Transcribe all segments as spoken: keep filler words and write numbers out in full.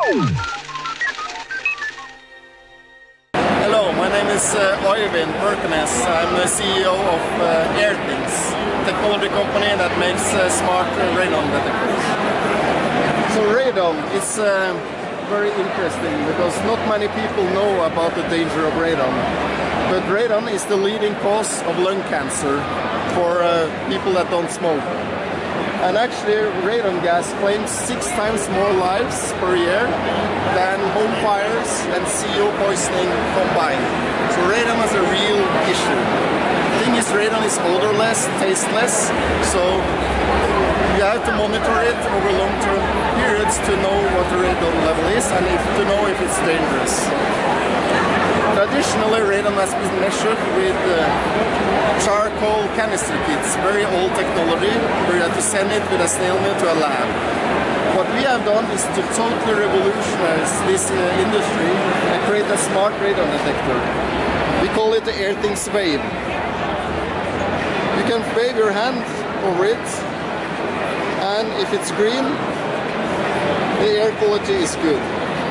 Hello, my name is uh, Øyvind Mørkenes. I'm the C E O of uh, Airthings, a technology company that makes uh, smart uh, radon detectors. So radon is uh, very interesting because not many people know about the danger of radon. But radon is the leading cause of lung cancer for uh, people that don't smoke. And actually, radon gas claims six times more lives per year than home fires and C O poisoning combined. So radon is a real issue. The thing is, radon is odorless, tasteless, so you have to monitor it over long-term periods to know what the radon level is and if, to know if it's dangerous. Traditionally, radon has been measured with uh, charcoal canister kits, very old technology, where you have to send it with a snail mail to a lab. What we have done is to totally revolutionize this uh, industry and create a smart radon detector. We call it the Airthings Wave. You can wave your hand over it, and if it's green, the air quality is good.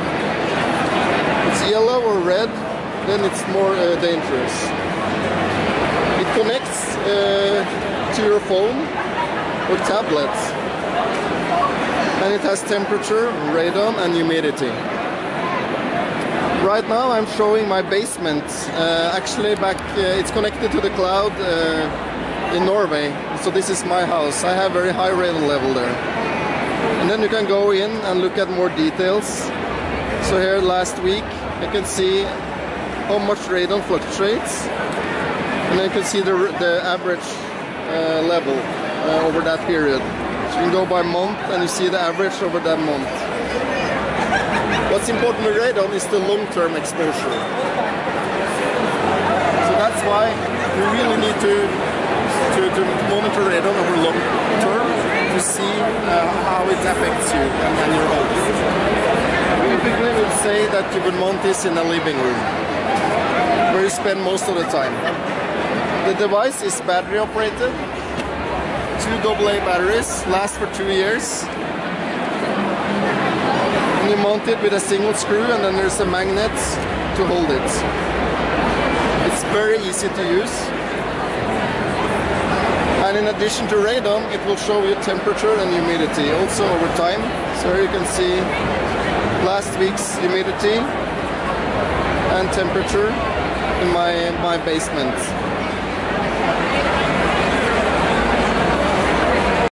It's yellow or red, then it's more uh, dangerous. It connects uh, to your phone or tablet, and it has temperature, radon and humidity. Right now I'm showing my basement. Uh, actually back, uh, it's connected to the cloud uh, in Norway, so this is my house. I have very high radon level there. And then you can go in and look at more details. So here last week you can see how much radon fluctuates, and then you can see the, the average uh, level uh, over that period. So you can go by month and you see the average over that month. What's important with radon is the long-term exposure. So that's why we really need to, to, to monitor radon over long term to see uh, how it affects you and, and your home. Typically we'll say that you would want this in a living room, where you spend most of the time. The device is battery operated, two double A batteries, last for two years. And you mount it with a single screw, and then there's a magnet to hold it. It's very easy to use. And in addition to radon, it will show you temperature and humidity also over time. So here you can see last week's humidity and temperature in my, my basement.